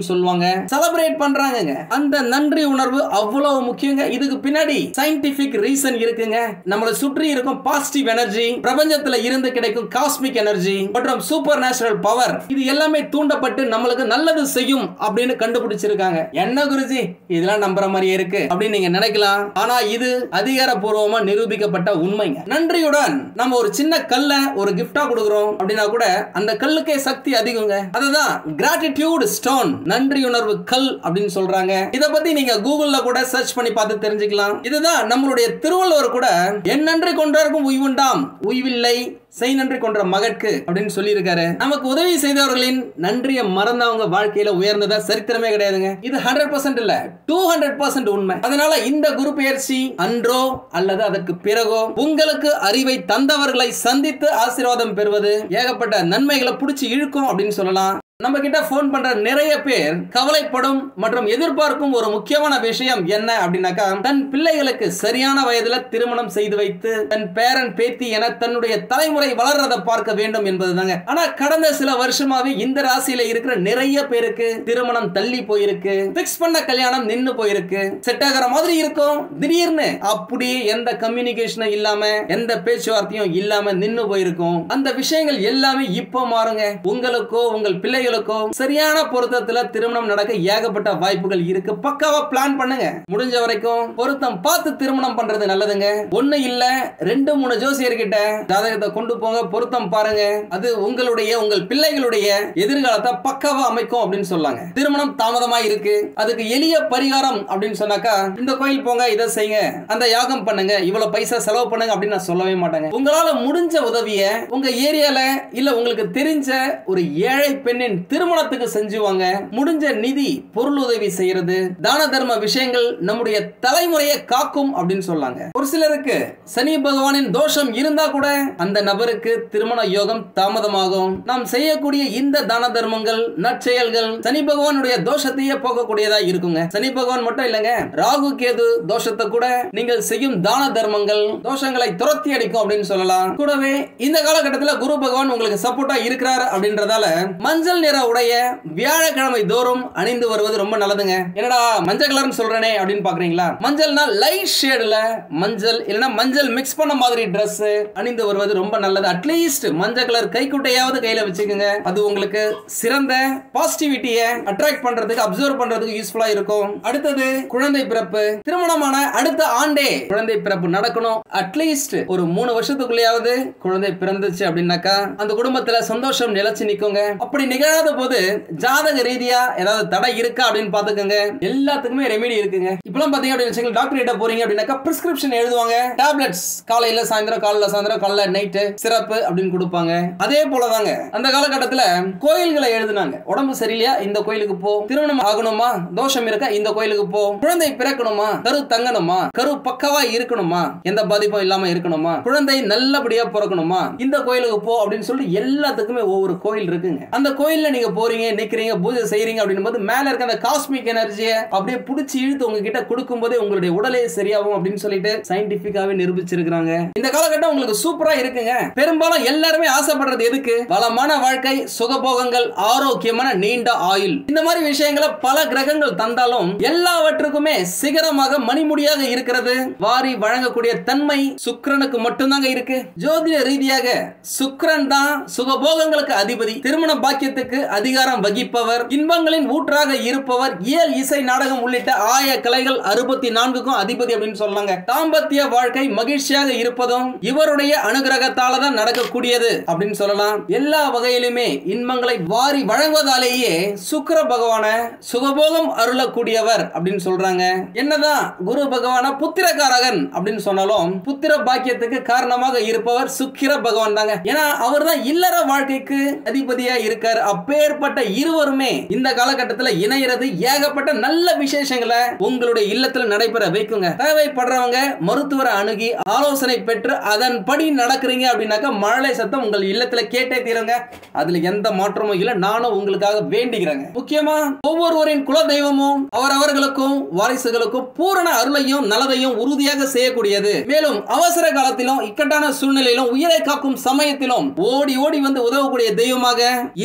அப்படின்னு சொல்லுவாங்க, செலிப்ரேட் பண்றாங்க. அந்த நன்றி உணர்வு அவ்வளவு முக்கியங்க. இதுக்கு பின்னாடி சயின்டிபிக் ரீசன் இருக்குங்க. நம்மளை சுற்றி இருக்கும் பாசிட்டிவ் எனர்ஜி, பிரபஞ்சத்துல இருந்து கிடைக்கும் காஸ்மிக் எனர்ஜி மற்றும் சூப்பர் நேச்சுரல் பவர், இது எல்லாமே தூண்டப்பட்டு நம்மளுக்கு நல்லது செய்யும் அப்படின்னு கண்டுபிடிச்சிருக்காங்க. என்ன குருஜி இதெல்லாம் நம்புற மாதிரியே இருக்கு அப்படின்னு நீங்க நினைக்கலாம். ஆனா இது அதிகாரப்பூர்வமா நிரூபிக்கப்பட்ட உண்மைங்க. நன்றியுடன் நம்ம ஒரு சின்ன கல்ல ஒரு கிஃப்டா கொடுக்கிறோம் அப்படின்னா கூட அந்த கல்லுக்கே சக்தி அதிகங்க. அதுதான் கிராட்டிடியூட் ஸ்டோன், நன்றி உணர்வு கல் அப்படின்னு சொல்றாங்க. இத பத்தி நீங்க கூகுள்ல கூட சர்ச் பண்ணி பார்த்து தெரிஞ்சுக்கலாம். இதுதான் நம்மளுடைய திருவள்ளுவர் கூட என் நன்றி கொண்டாருக்கும் உய்வுண்டாம், உய்வில்லை செய் நன்றி கொன்ற மகற்கு அப்படின்னு சொல்லி இருக்காரு. நமக்கு உதவி செய்தவர்களின் நன்றியை மறந்தவங்க வாழ்க்கையில உயர்ந்ததா சரித்திரமே கிடையாதுங்க. இது ஹண்ட்ரட் பர்சன்ட் இல்ல, டூ ஹண்ட்ரட் பர்சன்ட் உண்மை. அதனால இந்த குரு பெயர்ச்சி அன்றோ அல்லது அதற்கு பிறகோ உங்களுக்கு அறிவை தந்தவர்களை சந்தித்து ஆசீர்வாதம் பெறுவது ஏகப்பட்ட நன்மைகளை பிடிச்சி இழுக்கும் அப்படின்னு சொல்லலாம். நம்ம கிட்ட போன் பண்ற நிறைய பேர் கவலைப்படும் மற்றும் எதிர்பார்க்கும் ஒரு முக்கியமான விஷயம் என்ன அப்படின்னாக்கா, தன் பிள்ளைகளுக்கு சரியான வயதுல திருமணம் செய்து வைத்து தன் பேரன் பேத்தி என தன்னுடைய தலைமுறை வளர்றதை பார்க்க வேண்டும் என்பதுதாங்க. ஆனா கடந்த சில வருஷமாவே இந்த ராசியில இருக்கிற நிறைய பேருக்கு திருமணம் தள்ளி போயிருக்கு, பிக்ஸ் பண்ண கல்யாணம் நின்னு போயிருக்கு, செட் ஆகிற மாதிரி இருக்கும், திடீர்னு அப்படியே எந்த கம்யூனிகேஷனும் இல்லாம எந்த பேச்சுவார்த்தையும் இல்லாம நின்னு போயிருக்கும். அந்த விஷயங்கள் எல்லாமே இப்போ மாறுங்க. உங்களுக்கோ உங்கள் பிள்ளைகள் சரியான பொருத்தத்துல திருமணம் நடக்க ஏகப்பட்ட வாய்ப்புகள் இருக்கு. பக்காவா பிளான் பண்ணுங்க. முடிஞ்ச வரைக்கும் பொருத்தம் பார்த்து திருமணம் பண்றது நல்லதுங்க. ஒண்ணு இல்ல ரெண்டு மூணு ஜோசியர்கிட்ட ஜாதகத்தை கொண்டு போங்க, பொருத்தம் பாருங்க. அது உங்களுடைய உங்கள் பிள்ளைகளுடைய எதிர்காலத்தை பக்காவா அமைக்கும் அப்படின்னு சொல்லாங்க. திருமணம் தாமதமா இருக்கு, அதுக்கு எளிய பரிகாரம் அப்படின்னு சொன்னாக்கா, இந்த கோயில் போங்க, இதை செய்யுங்க, அந்த யாகம் பண்ணுங்க, இவ்வளவு பைசா செலவு பண்ணுங்க அப்படின்னு நான் சொல்லவே மாட்டேங்க. உங்களால முடிஞ்ச உதவிய உங்க ஏரியால இல்ல உங்களுக்கு தெரிஞ்ச ஒரு ஏழை பெண்ணின் திருமணத்துக்கு செஞ்சுவாங்க. முடிஞ்ச நிதி பொருள் உதவி செய்யறது, தான தர்ம விஷயங்கள் நம்முடைய தலைமுறையை காக்கும் அப்படின்னு சொல்லாங்க. ஒரு சிலருக்கு சனி பகவானின் தோஷம் இருந்தா கூட அந்த நபருக்கு திருமண யோகம் தாமதமாகும். நாம் செய்யக்கூடிய இந்த தான தர்மங்கள் நற்செயல்கள் சனி பகவானுடைய தோஷத்தையே போகக்கூடியதா இருக்குங்க. சனி பகவான் மட்டும் இல்லங்க, ராகு கேது தோஷத்தை கூட நீங்கள் செய்யும் தான தர்மங்கள் தோஷங்களை துரத்தி அடிக்கும் அப்படின்னு சொல்லலாம். கூடவே இந்த காலகட்டத்தில் குரு பகவான் உங்களுக்கு சப்போர்ட்டா இருக்கிறார் அப்படின்றதால மஞ்சள் நிற உடைய வியாழக்கிழமை தோறும் அணிந்து வருவது ரொம்ப நல்லதுங்க. என்னடா மஞ்சள் கலர்னு சொல்றேனே அப்படின்னு பாக்குறீங்களா? மஞ்சள்னா லைட் ஷேட்ல மஞ்சள் இல்லனா மஞ்சள் மிக்ஸ் பண்ண மாதிரி Dress அணிந்து வருவது ரொம்ப நல்லது. அட்லீஸ்ட் மஞ்சள் கலர் கைக்குட்டையாவது கையில வச்சுக்கோங்க. அது உங்களுக்கு சிறந்த பாசிட்டிவிட்டியை அட்ராக்ட் பண்றதுக்கு அப்சர்வ் பண்றதுக்கு யூஸ்ஃபுல்லா இருக்கும். அடுத்தது குழந்தை பிறப்பு. திருமணமான அடுத்த ஆண்டே குழந்தை பிறப்பு நடக்கணும். அட்லீஸ்ட் ஒரு மூணு வருஷத்துக்குள்ளேயாவது குழந்தை பிறந்துச்சு அப்படின்னாக்கா அந்த குடும்பத்துல சந்தோஷம் நிலைச்சு நிக்குங்க. அப்படி நிகழாத போது ஜாதக ரீதியா ஏதாவது தடை இருக்கா அப்படின்னு பாத்துக்கோங்க. எல்லாத்துக்குமே ரெமெடி இருக்குங்க. இப்பெல்லாம் பாத்தீங்க அப்படின்னு டாக்டர் கிட்ட போறீங்க அப்படின்னாக்கா பிரிஸ்கிரிப்ஷன் எழுதுவாங்க. டேப்லெட்ஸ் காலையில சாயந்தரம், காலையில சாயந்தரம், காலைல நைட்டு சிறப்பு அப்படின்னு கொடுப்பாங்க. அதே போலதாங்க அந்த காலகட்டத்துல கோயில்களை எழுதுனாங்க. உடம்பு சரியில்லையா இந்த கோயிலுக்கு போ, திருமணம் ஆகணுமா, தோஷம் இருக்கா இந்த கோயிலுக்கு போ, குழந்தை பிறக்கணுமா, கரு தங்கணுமா, கரு பக்கவா இருக்கணுமா, எந்த பாதிப்பும் இல்லாம இருக்கணுமா, குழந்தை நல்லபடியா பிறக்கணுமா, இந்த கோயிலுக்கு போ அப்படின்னு சொல்லி எல்லாத்துக்குமே ஒவ்வொரு கோயில் இருக்குங்க. அந்த கோயில்ல நீங்க போறீங்க, நிக்கிறீங்க, பூஜை செய்றீங்க அப்படின்னும் போது மேல இருக்க அந்த காஸ்மிக் எனர்ஜியை அப்படியே புடிச்சு இழுத்து உங்ககிட்ட கொடுக்கும் போதே உங்களுடைய உடலே சரியாகும் அப்படின்னு சொல்லிட்டு சயின்டிபிக்காவே நிரூபிச்சிருக்காங்க. இந்த காலகட்டம் உங்களுக்கு சூப்பரா இருக்குங்க. பெரும்பாலும் எல்லாருமே ஆசைப்படுறது எதுக்கு? வளமான வாழ்க்கை, சுகபோகங்கள், ஆரோக்கியமான நீண்ட ஆயுள். இந்த மாதிரி விஷயங்களை பல கிரகங்கள் தந்தாலும் எல்லாவற்றுக்குமே சிகரமாக மணிமுடியாக இருக்கிறது வாரி வழங்கக்கூடிய தன்மை சுக்கிரனுக்கு மட்டும்தாங்க இருக்கு. ஜோதிட ரீதியாக சுக்கிரன் தான் சுகபோகங்களுக்கு அதிபதி, திருமண பாக்கியத்துக்கு அதிகாரம் வகிப்பவர், இன்பங்களின் ஊற்றாக இருப்பவர், இயல் இசை நாடகம் உள்ளிட்ட ஆய கலைகள் அறுபத்தி நான்குக்கும் அதிபதி அப்படின்னு சொல்லாங்க. தாம்பத்திய வாழ்க்கை மகிழ்ச்சியாக இருப்பதும் இவருடைய அனுகிரகத்தால தான் நடக்கக்கூடியது அப்படின்னு சொல்லலாம். எல்லா வகையிலுமே இன்பங்களை வாரி வழங்குவதாலேயே சுக்கிர பகவான சுகபோகம் அருளக்கூடியவர் அப்படின்னு சொல்றாங்க. என்னதான் குரு பகவான புத்திரகாரகன் அப்படின்னு சொன்னாலும் புத்திர பாக்கியத்துக்கு காரணமாக இருப்பவர் சுக்கிர பகவான் தாங்க. ஏன்னா அவர் தான் இல்லற வாழ்க்கைக்கு அதிபதியா இருக்கார். அப்பேற்பட்ட இருவருமே இந்த காலகட்டத்தில் இணையிறது ஏகப்பட்ட நல்ல விசேஷங்களை உங்களுடைய இல்லத்துல நடைபெற வைக்குங்க. தேவைப்படுறவங்க மருத்துவரை அணுகி ஆலோசனை பெற்று அதன்படி நடக்கிறீங்க அப்படின்னாக்கா மழலை சத்தம் உங்கள் இல்லத்துல கேட்டே தீருங்க. அதுல எந்த மாற்றமும் இல்ல. நானும் உங்களுக்காக வேண்டிக்கிறேங்க. முக்கியமா ஒவ்வொருவரின் குல தெய்வமும் அவரவர்களுக்கும் வாரிசுகளுக்கும் பூரண அருளையும் நலதையும் உறுதியாக செய்யக்கூடியது. மேலும் அவசர காலத்திலும் இக்கட்டான சூழ்நிலையிலும் உயிரை காக்கும் சமயத்திலும் ஓடி ஓடி வந்து உதவக்கூடிய தெய்வமாக இந்த குல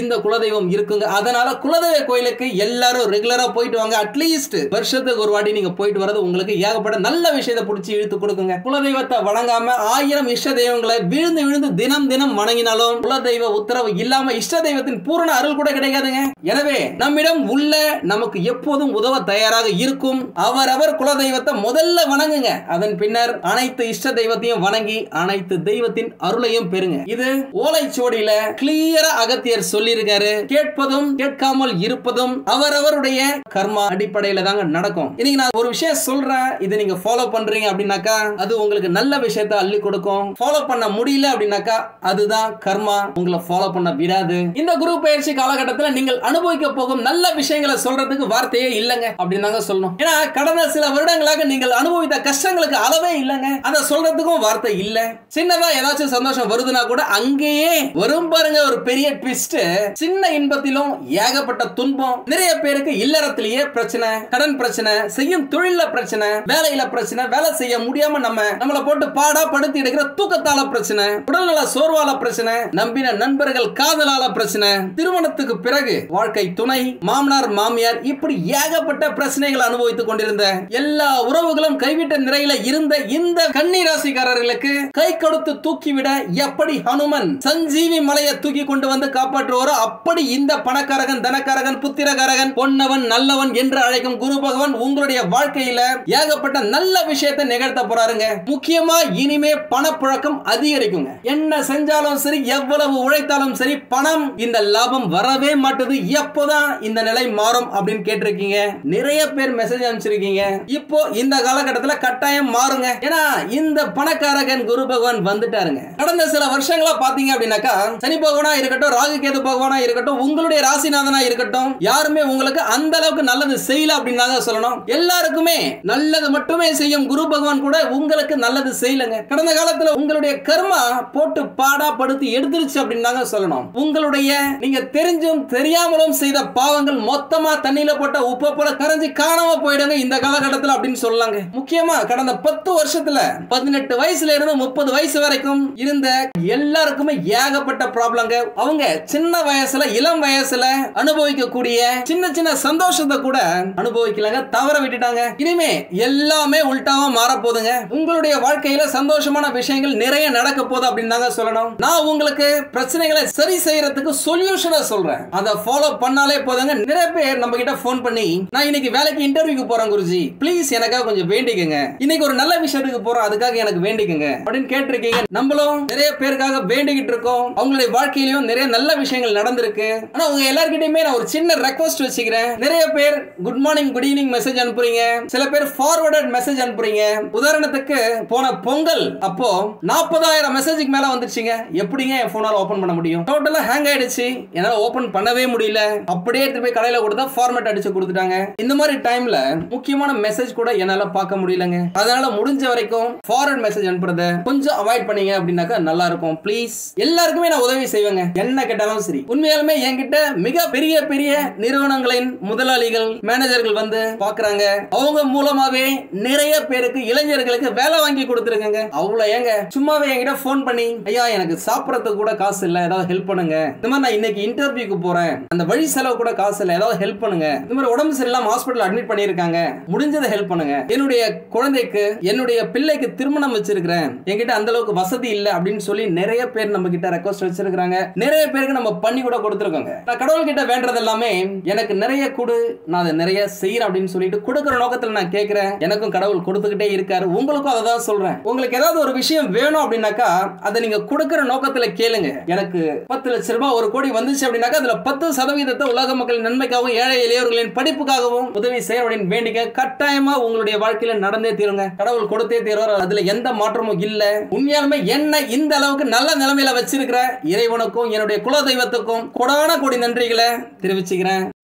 குலதெய்வம் இருக்குங்க. அதனால குலதெய்வ கோயிலுக்கு எல்லாரும் ரெகுலரா போயிட்டு வாங்க. அட்லீஸ்ட் வருஷத்துக்கு ஒரு வாட்டி நீங்க போயிட்டு வரது உங்களுக்கு ஏகப்பட்ட நல்ல விஷயத்தை பிடிச்சி இழுத்து கொடுக்குங்க. குலதெய்வத்தை வணங்காம ஆயிரம் இஷ்ட தெய்வங்களை விழுந்து விழுந்து தினம் தினம் வணங்கினாலும் குலதெய்வ உத்தரவு இல்லாம இஷ்ட தெய்வத்தின் பூரண அருள் கூட கிடைக்காதுங்க. எனவே நம்மிடம் உள்ள நமக்கு எப்போதும் உதவ தயாராக இருக்கும் அவரவர் குலதெய்வத்தை முதல்ல வணங்குங்க. அதன் பின்னர் அனைத்து இஷ்ட தெய்வத்தையும் வணங்கி அனைத்து தெய்வத்தின் அருளையும் பெறுங்க. இது ஓலைச்சுவடியில கிளியரா அகத்தியர் சொல்லியிருக்காரு. கேட்பதும் கேட்காமல் இருப்பதும் அவரவருடைய கர்மா அடிப்படையில தாங்க நடக்கும். இன்னைக்கு நான் ஒரு விஷயம் சொல்றேன், இதை நீங்க ஃபாலோ பண்றீங்க அப்படின்னாக்கா அது உங்களுக்கு நல்ல விஷயத்தை அள்ளி கொடுக்கும். ஃபாலோ பண்ண முடியல அப்படின்னாக்கா அதுதான் கர்மா உங்களை ஃபாலோ பண்ண விடாது. இந்த குரு பயிற்சி காலகட்டத்தில் நீங்கள் அனுபவிக்க போகும் நல்ல விஷயங்களை சொல்றதுக்கு வார்த்தையே இல்லைங்க அப்படின்னு சொல்லணும். ஏன்னா கடந்த சில வருடங்களாக நீங்கள் அனுபவித்த கஷ்டங்களுக்கு அளவே இல்லைங்க. அதை சொல்றதுக்கும் வார்த்தை இல்ல. சின்னதா ஏதாச்சும் சந்தோஷம் வருதுன்னா கூட அங்கேயே வரும் பாருங்க ஒரு பெரிய ட்விஸ்ட். சின்ன இன்பத்திலும் ஏகப்பட்ட துன்பம். நிறைய பேருக்கு இல்லறத்திலேயே பிரச்சனை, கடன் பிரச்சனை, செய்யும் தொழில பிரச்சனை, வேலையில பிரச்சனை, வேலை செய்ய முடியாம நம்ம நம்மள போட்டு பாடா படுத்தி எடுக்கிற தூக்கத்தால பிரச்சனை, உடல்நல சோர்வால பிரச்சனை, நம்பின நண்பர்கள் காதலால பிரச்சனை, திருமணத்துக்கு பிறகு வாழ்க்கை துணை, மாமனார் மாமியார், இப்படி ஏகப்பட்ட பிரச்சனைகள் அனுபவித்துக் கொண்டிருந்த எல்லா உறவுகளும் கைவிட்ட நிலையில இருந்த இந்த கன்னி ராசிக்காரர்களுக்கு கை கொடுத்து தூக்கிவிட எப்படி ஹனுமன் சஞ்சீவி மலையை தூக்கி கொண்டு வந்து காப்பாற்றுவாரோ அப்படி இந்த பணக்காரகன், தனக்காரகன், புத்திரகாரகன், பொன்னவன், நல்லவன் என்று அழைக்கும் குரு பகவான் உங்களுடைய வாழ்க்கையில ஏகப்பட்ட நல்ல விஷயத்தை நிகழ்த்த போறாருங்க. முக்கியமா இனிமே பணப்புழக்கம் அதிகரிக்குங்க. என்ன செஞ்சாலும் சரி, எவ்வளவு உழைத்தாலும் சரி, பணம் இந்த லாபம் வரவே மாட்டுது. எப்போதான் இந்த நிலை மாறும் அப்படின்னு கேட்டிருக்கீங்க. நிறைய பேர் மெசேஜ் அனுப்பிச்சிருக்கீங்க. இப்போ இந்த காலகட்டத்தில் கட்டாயம் மாறுங்க. ஏன்னா இந்த பணக்காரகன் குரு பகவான் வந்துட்டாருங்க. கடந்த சில வருஷங்களா பாத்தீங்க அப்படின்னாக்கா சனி பகவானா இருக்கட்டும், ராகு கேது பகவானா இருக்கட்டும், உங்களுடைய ராசிநாதனா இருக்கட்டும், யாருமே உங்களுக்கு அந்த அளவுக்கு நல்லது செய்யல அப்படின்னு சொல்லணும். எல்லாருக்குமே நல்லது மட்டுமே செய்யும் குரு பகவான் கூட உங்களுக்கு நல்லது செய்யலங்க. கடந்த காலத்துல உங்களுடைய கர்மா போட்டு பாடா படுத்தி எடுத்துருச்சு அப்படின்னு சொல்லணும். உங்களுடைய நீங்க தெரிஞ்சும் தெரியாமலும் செய்த பாவங்கள் மொத்தமா தண்ணியில போட்ட உப்பு போல கரைஞ்சி காணாம போயிடுங்க இந்த காலகட்டத்தில் அப்படின்னு சொல்லலாங்க. முக்கியமா கடந்த பத்து வருஷத்துல பதினெட்டு வயசுல இருந்து முப்பது வயசு வரைக்கும் இருந்த எல்லாருக்குமே ஏகப்பட்ட ப்ராப்ளங்க. அவங்க சின்ன வயசுல இளம் வயசுல அனுபவிக்கக்கூடிய சின்ன சின்ன சந்தோஷத்தை கூட அனுபவிக்கலங்க, தவற விட்டுட்டாங்க. இனிமே எல்லாமே உல்டாவா மாற போதுங்க. உங்களுடைய வாழ்க்கையில சந்தோஷமான விஷயங்கள் நிறைய நடக்க போகுது அப்படின்னு தாங்க சொல்லணும். நான் உங்களுக்கு பிரச்சனைகளை சரி செய்யறதுக்கு சொல்யூஷனை சொல்றேன். அதை ஃபாலோ பண்ணாலே போதுங்க. நிறைய பேர் நம்ம கிட்ட போன் பண்ணி நான் இன்னைக்கு வேலைக்கு இன்டர்வியூக்கு போறேன் குருஜி, ப்ளீஸ் எனக்காக கொஞ்சம் வேண்டிக்கங்க, இன்னைக்கு ஒரு நல்ல விஷயத்துக்கு போறோம் அதுக்காக எனக்கு வேண்டிக்கங்க அப்படின்னு கேட்டிருக்கீங்க. நம்மளும் நிறைய பேருக்காக வேண்டிக்கிட்டு இருக்கோம். அவங்களுடைய வாழ்க்கையிலும் நிறைய நல்ல விஷயங்கள் நடந்திருக்கு. ஆனா உங்க எல்லார்கிட்டயுமே நான் ஒரு சின்ன ரெக்வஸ்ட் வச்சுக்கிறேன். நிறைய பேர் good morning good evening message அனுப்புறீங்க, சில பேர் ஃபார்வர்டட் மெசேஜ் அனுப்புறீங்க. உதாரணத்துக்கு போன பொங்கல் அப்போ நாற்பதாயிரம் மெசேஜுக்கு மேல வந்துருச்சுங்க. எப்படிங்க என் போனால ஓபன் பண்ண முடியும்? டோட்டலா ஹேங் ஆயிடுச்சு, என்னால ஓபன் பண்ணவே முடியல. அப்படியே எடுத்து போய் கடையில கொடுத்தா ஃபார்மேட் அடிச்சு கொடுத்துட்டாங்க. இந்த மாதிரி டைம்ல முக்கியமான மெசேஜ் கூட என்னால பார்க்க முடியலங்க. அதனால முடிஞ்ச வரைக்கும் ஃபார்வர்ட் மெசேஜ் அனுப்புறத கொஞ்சம் அவாய்ட் பண்ணீங்க அப்படின்னாக்கா நல்லா இருக்கும். ப்ளீஸ் எல்லாருக்குமே நான் உதவி செய்வேங்க, என்ன கேட்டாலும் சரி. உண்மையாலுமே என்கிட்ட மிக பெரிய பெரிய நிறுவனங்களின் முதலாளிகள், மேனேஜர்கள் வந்து பாக்குறாங்க. அவங்க மூலமாவே நிறைய பேருக்கு, இளைஞர்களுக்கு வேலை வாங்கி கொடுத்துருக்கங்க. அவ்வளவு ஏங்க சும்மாவே என்கிட்ட போன் பண்ணி ஐயா எனக்கு சாப்பிடறதுக்கு கூட காசு இல்ல, ஏதாவது ஹெல்ப் பண்ணுங்க. இந்த மாதிரி நான் இன்னைக்கு இன்டர்வியூக்கு போறேன், அந்த வழி செலவு கூட காசு இல்ல, ஏதாவது ஹெல்ப் பண்ணுங்க. இந்த மாதிரி உடம்பு சரியில்லாம ஹாஸ்பிடல் அட்மிட் பண்ணிருக்காங்க, முடிஞ்சதை ஹெல்ப் பண்ணுங்க. என்னுடைய குழந்தைக்கு, என்னுடைய பிள்ளைக்கு திருமணம் வச்சிருக்கிறேன், என்கிட்ட அந்த அளவுக்கு வசதி இல்ல அப்படின்னு சொல்லி நிறைய பேர் நம்ம கிட்ட ரெக்வஸ்ட் வச்சிருக்காங்க. நிறைய பேருக்கு நம்ம பண்ணி கூட கொடுத்துருக்கோங்க. நான் கடவுள் கிட்ட வேண்டது எல்லாமே எனக்கு நிறைய கொடு, நான் அதை நிறைய செய்யறேன் அப்படின்னு சொல்லிட்டு கொடுக்கிற நோக்கத்துல நான் கேட்கிறேன். எனக்கும் கடவுள் கொடுத்துக்கிட்டே இருக்காரு, உங்களுக்கும் அதை தான் சொல்றேன். உங்களுக்கு ஏதாவது ஒரு விஷயம் வேணும் அப்படின்னாக்கா அதை நீங்க கொடுக்கிற நோக்கத்துல கேளுங்க. எனக்கு பத்து லட்சம் ரூபாய் ஒரு கோடி வந்துச்சு அப்படின்னாக்கா அதுல பத்து சதவீதத்தை உலக மக்களின் நன்மைக்காகவும் ஏழை எளியவர்களின் படிப்புக்காகவும் உதவி செய்ய அப்படின்னு வேண்டிக்க கட்டாயமா உங்களுடைய வாழ்க்கையில நடந்தே தீருங்க. கடவுள் கொடுத்தே தீர்வார், அதுல எந்த மாற்றமும் இல்ல. உண்மையாலுமே என்ன இந்த அளவுக்கு நல்ல நிலைமையில வச்சிருக்கிற இறைவனுக்கும் என்னுடைய குல தெய்வத்துக்கும் கொடான கோடி நன்றிகளை தெரிவிச்சுக்கிறேன்.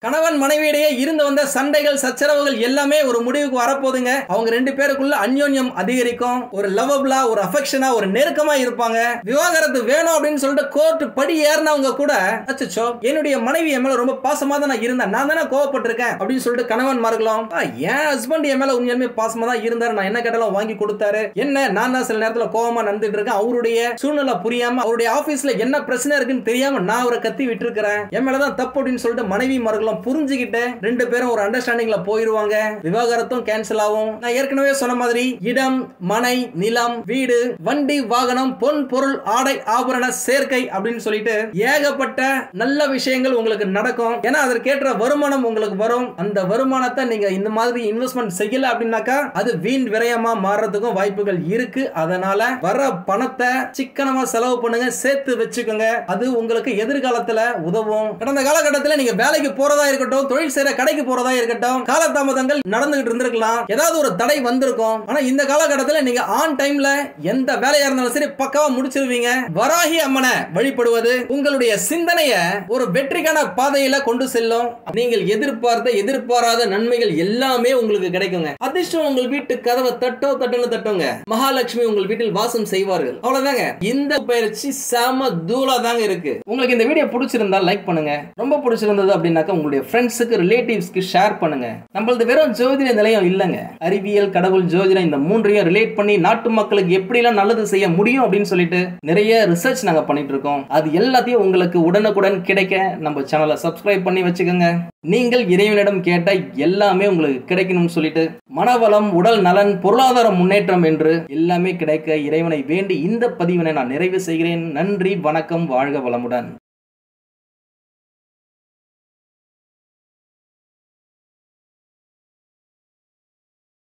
கணவன் மனைவியிடையே இருந்து வந்த சண்டைகள் சச்சரவுகள் எல்லாமே ஒரு முடிவுக்கு வரப்போகுதுங்க. அவங்க ரெண்டு பேருக்குள்ள அந்யோன்யம் அதிகரிக்கும். ஒரு லவபிளா, ஒரு அஃபெக்ஷனா, ஒரு நெருக்கமா இருப்பாங்க. விவாகரத்து வேணும் அப்படின்னு சொல்லிட்டு கோர்ட் படி ஏறினவங்க கூட அச்சச்சோ என்னுடைய மனைவி என் மேல ரொம்ப பாசமா தான் நான் இருந்தேன், நான் தானே கோவப்பட்டிருக்கேன் அப்படின்னு சொல்லிட்டு கணவன்மார்களும் என் ஹஸ்பண்ட் என் மேல உண்மையுமே பாசமா தான் இருந்தாரு, நான் என்ன கேட்டாலும் வாங்கி கொடுத்தாரு, என்ன நான் தான் சில நேரத்துல கோவமா நடந்துட்டு இருக்கேன், அவருடைய சூழ்நிலை புரியாம அவருடைய ஆபீஸ்ல என்ன பிரச்சனை இருக்குன்னு தெரியாம நான் அவரை கத்தி விட்டு இருக்கிறேன், என் மேலதான் தப்பு அப்படின்னு சொல்லிட்டு மனைவி மார்களும் புரிஞ்சுக்கிட்டு ரெண்டு பேரும் ஒரு அண்டர்ஸ்டாண்டிங்ல போயிருவாங்க. விவாகரத்தும் கேன்சல் ஆகும். நான் ஏற்கனவே சொன்ன மாதிரி இடம், மனை, நிலம், வீடு, வண்டி, வாகனம், பொன் பொருள், ஆடை, ஆபரண சேர்க்கை அப்படின்னு சொல்லிட்டு ஏகப்பட்ட நல்ல விஷயங்கள் உங்களுக்கு நடக்கும். ஏன்னா அதற்கேற்ற வருமானம் உங்களுக்கு வரும். அந்த வருமானத்தை நீங்க இந்த மாதிரி இன்வெஸ்ட்மெண்ட் செய்யல அப்படின்னாக்கா அது வீண் விரயமா மாறதுக்கும் வாய்ப்புகள் இருக்கு. அதனால வர பணத்தை சிக்கனமா செலவு பண்ணுங்க, சேர்த்து வச்சுக்கோங்க. அது உங்களுக்கு எதிர்காலத்துல உதவும். கடந்த காலகட்டத்தில் நீங்க வேலைக்கு போறதா இருக்கட்டும், தொழில் செய்யற கடைக்கு போறதா இருக்கட்டும், காலதாமதங்கள் நடந்துகிட்டு இருந்திருக்கலாம், ஏதாவது ஒரு தடை வந்திருக்கும். ஆனா இந்த காலகட்டத்தில் நீங்க ஆன் டைம்ல எந்த வேலையா இருந்தாலும் சரி பக்காவா முடிச்சிருவீங்க. வராகி அம்மனை வழிபடுவது உங்களுடைய சிந்தனையை ஒரு வெற்றிக்கான பாதையில கொண்டு செல்லும். நீங்கள் எதிர்பார்த்த எதிர்பாராத நன்மைகள் எல்லாமே உங்களுக்கு கிடைக்குங்க. அதிர்ஷ்டம் உங்கள் வீட்டு கதவை தட்டோ தட்டுன்னு தட்டுங்க. மகாலட்சுமி உங்கள் வீட்டில் வாசம் செய்வார்கள். அவ்வளவுதாங்க. இந்த பயிற்சி செம தூளா தாங்க இருக்கு. உங்களுக்கு இந்த வீடியோ பிடிச்சிருந்தா லைக் பண்ணுங்க. ரொம்ப பிடிச்சிருந்தது அப்படின்னாக்க உங்களுடைய ஃப்ரெண்ட்ஸுக்கு, ரிலேட்டிவ்ஸ்க்கு ஷேர் பண்ணுங்க. நம்மளது வெறும் ஜோதிட நிலையம் இல்லங்க, அறிவியல், கடவுள், ஜோதிடம் இந்த மூன்றையும் ரிலேட் பண்ணி நாட்டு மக்களுக்கு எப்படி எல்லாம் நல்லது செய்ய முடியும் அப்படின்னு சொல்லிட்டு நிறைய ரிசர்ச் நாங்க பண்ணிட்டு இருக்கோம். அது எல்லாத்தையும் உங்களுக்கு உடனுக்குடன் கிடைக்க நம்ம சேனலை சப்ஸ்கிரைப் பண்ணி வச்சுக்கோங்க. நீங்கள் இறைவனிடம் கேட்ட எல்லாமே உங்களுக்கு கிடைக்கணும்னு சொல்லிட்டு மனவளம், உடல் நலன், பொருளாதார முன்னேற்றம் என்று எல்லாமே கிடைக்க இறைவனை வேண்டி இந்த பதிவினை நான் நிறைவு செய்கிறேன். நன்றி, வணக்கம், வாழ்க வளமுடன்.